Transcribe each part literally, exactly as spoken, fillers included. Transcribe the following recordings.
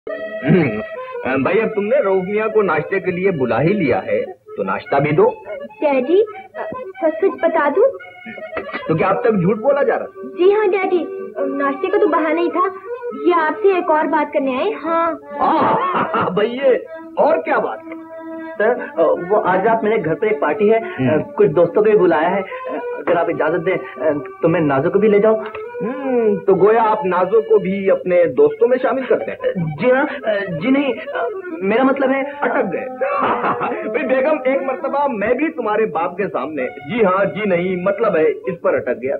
भाई अब तुमने रऊफ मियां को नाश्ते के लिए बुला ही लिया है तो नाश्ता भी दो। डैडी सच सच बता दूं? तो क्या अब तक झूठ बोला जा रहा? जी हाँ डैडी, नाश्ते का तो बहाना ही था। ये आपसे एक और बात करने आए। हाँ भाई ये और क्या बात? सर वो आज रात मेरे घर पर एक पार्टी है, कुछ दोस्तों को भी बुलाया है। अगर आप इजाजत दें तो मैं नाजो को भी ले जाऊं। हम्म तो गोया आप नाजो को भी अपने दोस्तों में शामिल करते हैं? जी हाँ। जी नहीं, मेरा मतलब है अटक गए। भाई बेगम एक मर्तबा मैं भी तुम्हारे बाप के सामने जी हाँ जी नहीं मतलब है इस पर अटक गया।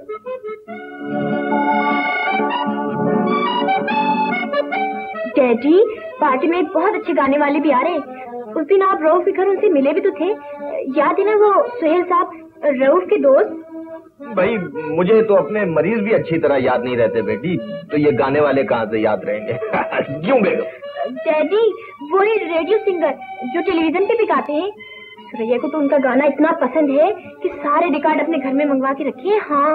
डैडी पार्टी में बहुत अच्छे गाने वाले भी आ रहे हैं। उस दिन आप रऊफ के घर उनसे मिले भी तो थे, याद है ना? वो सुहेल साहब, रऊफ के दोस्त। भाई मुझे तो अपने मरीज भी अच्छी तरह याद नहीं रहते बेटी, तो ये गाने वाले कहाँ से याद रहेंगे? क्यों बेगम? डैडी वही रेडियो सिंगर जो टेलीविजन पे भी गाते हैं। सुरैया को तो उनका गाना इतना पसंद है कि सारे रिकॉर्ड अपने घर में मंगवा के रखे हैं। हाँ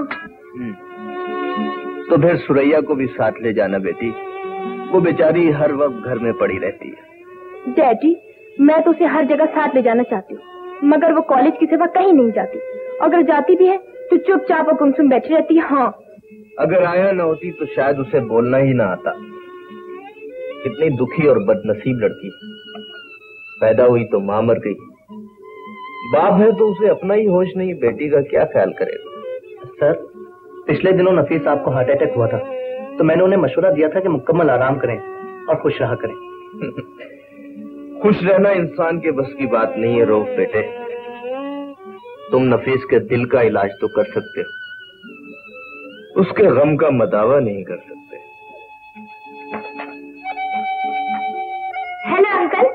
तो फिर सुरैया को भी साथ ले जाना बेटी, वो बेचारी हर वक्त घर में पड़ी रहती है। डैडी मैं तो उसे हर जगह साथ ले जाना चाहती हूँ, मगर वो कॉलेज की सिवा कहीं नहीं जाती। अगर जाती भी है तो चुपचाप और गुमसुम बैठी रहती है। हाँ अगर आया न होती तो शायद उसे बोलना ही ना आता। कितनी दुखी और बदनसीब लड़की, पैदा हुई तो मां मर गई। बाप है तो उसे अपना ही होश नहीं, बेटी का क्या ख्याल करेगा? सर पिछले दिनों नफीस साहब को हार्ट अटैक हुआ था, तो मैंने उन्हें मशवरा दिया था कि मुकम्मल आराम करें और खुश रहा करें। खुश रहना इंसान के बस की बात नहीं है रऊफ बेटे। तुम नफीस के दिल का इलाज तो कर सकते हो, उसके गम का मदावा नहीं कर सकते। है ना अंकल?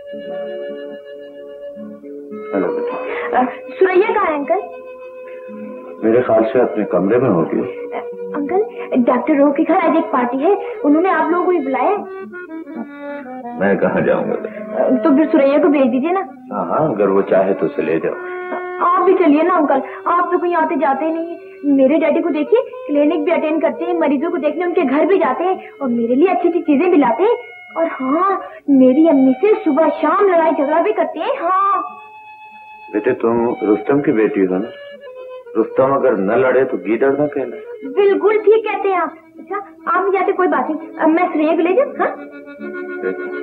हेलो बेटा। सुरैया कहाँ है अंकल? मेरे ख्याल से अपने कमरे में होगी। अंकल डॉक्टर रऊफ के घर आज एक पार्टी है, उन्होंने आप लोगों को भी बुलाया। मैं कहाँ जाऊंगा? तो फिर सुरैया को भेज दीजिए ना। हाँ हाँ अगर वो चाहे तो उसे ले जाओ। आप भी चलिए ना अंकल, आप तो कहीं आते जाते नहीं है। मेरे डैडी को देखिए क्लिनिक भी अटेंड करते हैं, मरीजों को देखने उनके घर भी जाते हैं और मेरे लिए अच्छी अच्छी चीजें भी लाते हैं। और हाँ मेरी अम्मी से सुबह शाम लड़ाई झगड़ा भी करते हैं। हाँ बेटे तुम रुस्तम की बेटी हो ना, रुस्तम अगर न लड़े तो गीदड़ न कहना। बिल्कुल ठीक कहते हैं आप। अच्छा आप नहीं जाते कोई बात नहीं, अब मैं सुरैया को ले जाऊँ? हाँ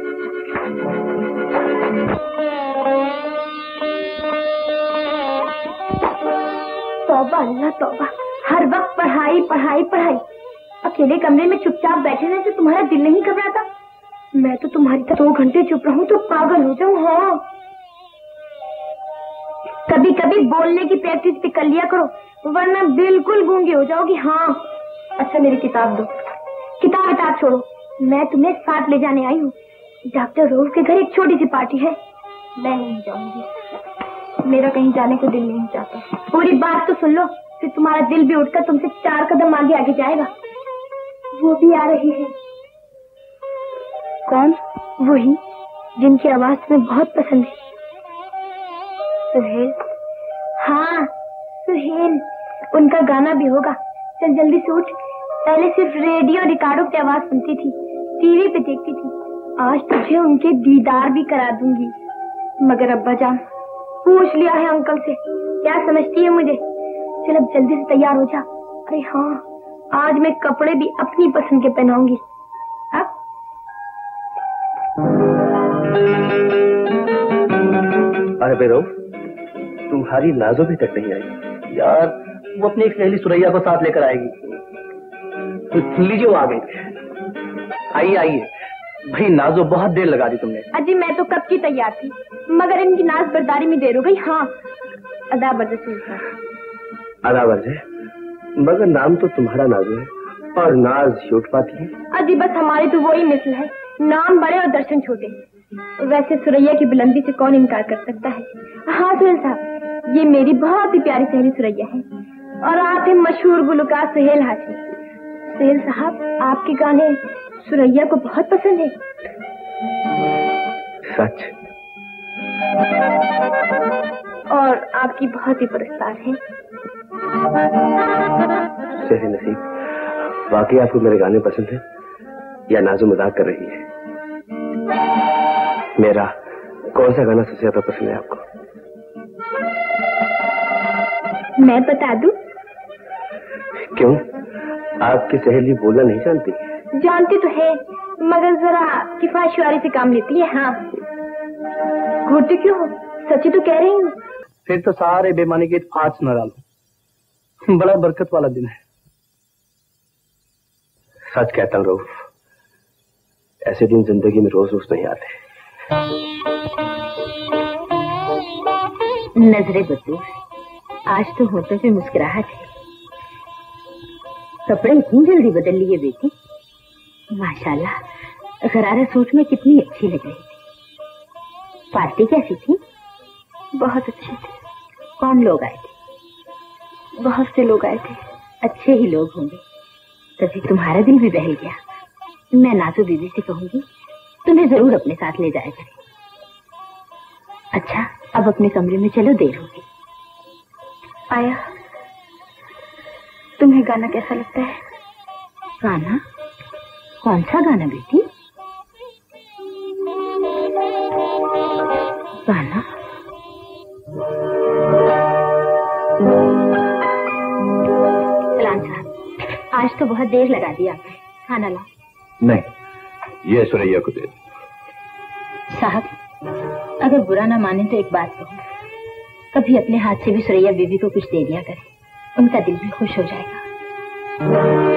तौबा अल्लाह तौबा, हर वक्त पढ़ाई पढ़ाई पढ़ाई। अकेले कमरे में चुपचाप बैठे रहने से तुम्हारा दिल नहीं घबराता? मैं तो तुम्हारी तरह दो घंटे चुप रहूं तो पागल हो जाऊं। हाँ कभी कभी बोलने की प्रैक्टिस भी कर लिया करो, वरना बिल्कुल गूंगी हो जाओगी। हाँ अच्छा मेरी किताब दो। किताब किताब छोड़ो, मैं तुम्हें साथ ले जाने आई हूँ। डॉक्टर रऊफ के घर एक छोटी सी पार्टी है, मैं नहीं जाऊंगी, मेरा कहीं जाने को दिल नहीं चाहता। पूरी बात तो सुन लो, फिर तुम्हारा दिल भी उठकर तुमसे चार कदम आगे आगे जाएगा। वो भी आ रही है। कौन? वही जिनकी आवाज तुम्हें बहुत पसंद है। सुहेल। हाँ सुहेल, उनका गाना भी होगा। चल जल्दी से उठ। पहले सिर्फ रेडियो रिकॉर्डों की आवाज सुनती थी, टीवी पे देखती थी, आज तुझे उनके दीदार भी करा दूंगी। मगर अब्बा जान पूछ लिया है अंकल से, क्या समझती है मुझे। चल अब जल्दी से तैयार हो जा। अरे हाँ आज मैं कपड़े भी अपनी पसंद के पहनाऊंगी। अब अरे बेरो तुम्हारी नाजो भी तक नहीं आई यार, वो अपनी एक सहेली सुरैया को साथ लेकर आएगी। तो सुन लीजिए वो आ गई। आइए आइए। भाई नाजो बहुत देर लगा दी तुमने। अजी मैं तो कब की तैयार थी, मगर इनकी नाज बर्दारी में देर हो गई। हाँ अदा बरजे से अदा बरजे, मगर नाम तो तुम्हारा नाजो है और नाज छूट पाती है। अजी बस हमारी तो वही मिसल है, नाम बड़े और दर्शन छोटे। वैसे सुरैया की बुलंदी से कौन इनकार कर सकता है। हाँ सुहेल साहब, ये मेरी बहुत ही प्यारी सहेली सुरैया है और आप हैं मशहूर गुलकार सुहेल हाशमी। सुहेल साहब आपके गाने सुरैया को बहुत पसंद है। सच? और आपकी बहुत ही पुरस्कार है। सही नसीब, वाकई आपको मेरे गाने पसंद है या नाजो मजाक कर रही है? मेरा कौन सा गाना सबसे ज्यादा पसंद है आपको? मैं बता दूं? क्यों, आपकी सहेली बोलना नहीं जानती? जानती तो है, मगर जरा किफायतवारी से काम लेती है। हाँ, घूरते क्यों हो? सच्ची तो कह रही हूँ। फिर तो सारे बेमानी गीत आज न डालो, बड़ा बरकत वाला दिन है। सच कहता हूँ रऊफ, ऐसे दिन जिंदगी में रोज रोज नहीं आते। नजरे बदूर, आज तो होठों पे मुस्कुराहट है। कपड़े इतनी जल्दी बदल लिए बेटी? माशाल्लाह, गरारा सूट में कितनी अच्छी लग रही थी। पार्टी कैसी थी? बहुत अच्छी थी। कौन लोग आए थे? बहुत से लोग आए थे। अच्छे ही लोग होंगे, तभी तुम्हारा दिल भी बहल गया। मैं नाजू बीबी से कहूंगी तुम्हें जरूर अपने साथ ले जाया करें। अच्छा, अब अपने कमरे में चलो, देर होगी। आया, तुम्हें गाना कैसा लगता है? गाना? कौन सा गाना बेटी? गाना? सलाम साहब, आज तो बहुत देर लगा दी आपने, खाना लाओ। नहीं, ये सुरैया को दे दो। साहब, अगर बुरा ना माने तो एक बात कहूँ, कभी अपने हाथ से भी सुरैया बीबी को कुछ दे दिया करें, उनका दिल भी खुश हो जाएगा।